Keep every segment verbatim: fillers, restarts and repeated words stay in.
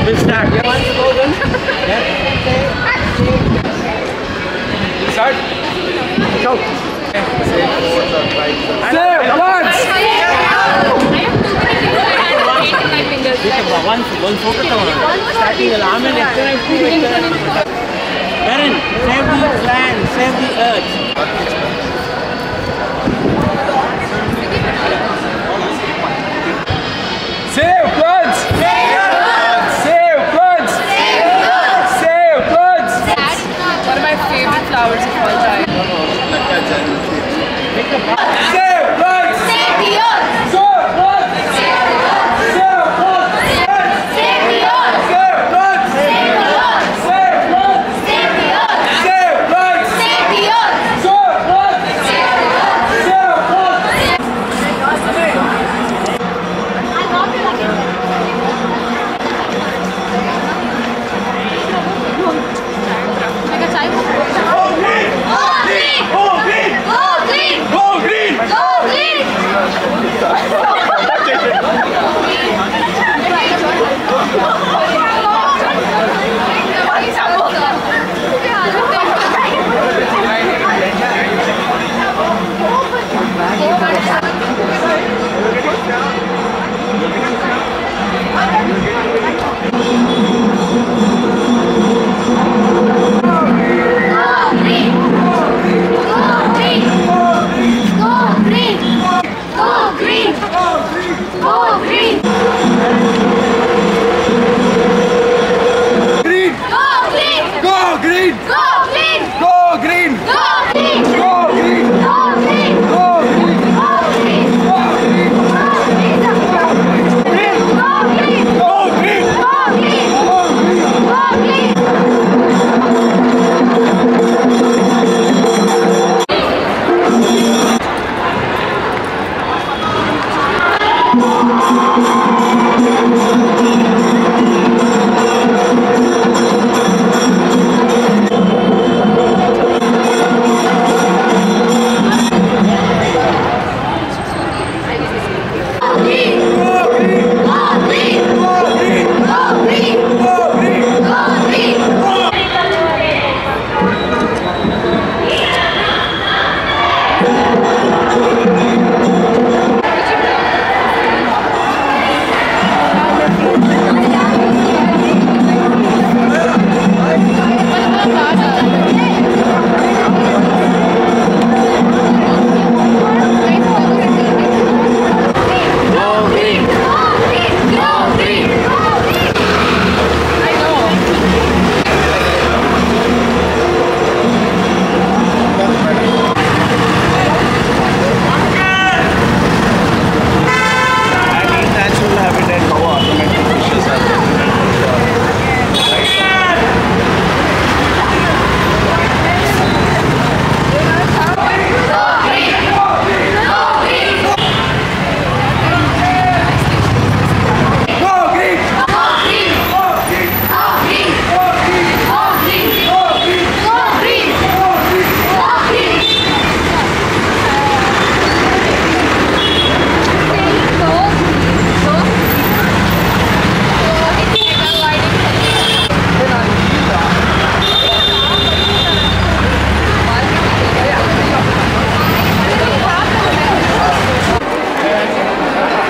We'll start. You want to go then? Yeah. Start. Go. Say fours or fives. Say once. One, one focus on starting the arm and external food. Karen, save the land, save the earth. Save floods! Save floods! Save floods! Save floods! Save floods! That's one of my favorite flowers of all time. Save floods! Save the earth! Save floods! Save the earth! Save floods! Save the earth! Save floods! Save the earth! Save floods! Save the earth! Save floods! Save the earth! Save floods! Save the earth! Save floods!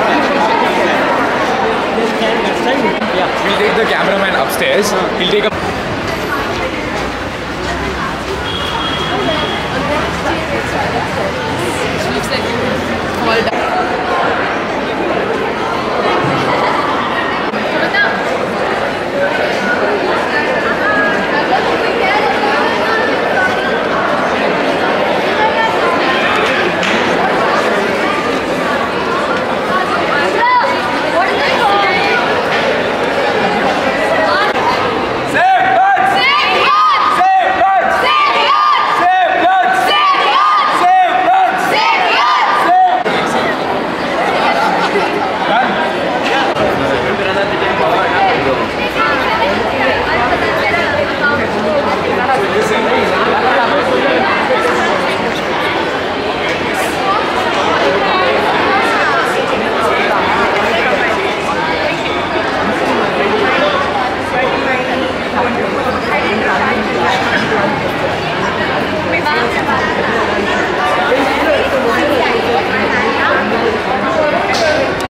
the cameraman upstairs. He'll take a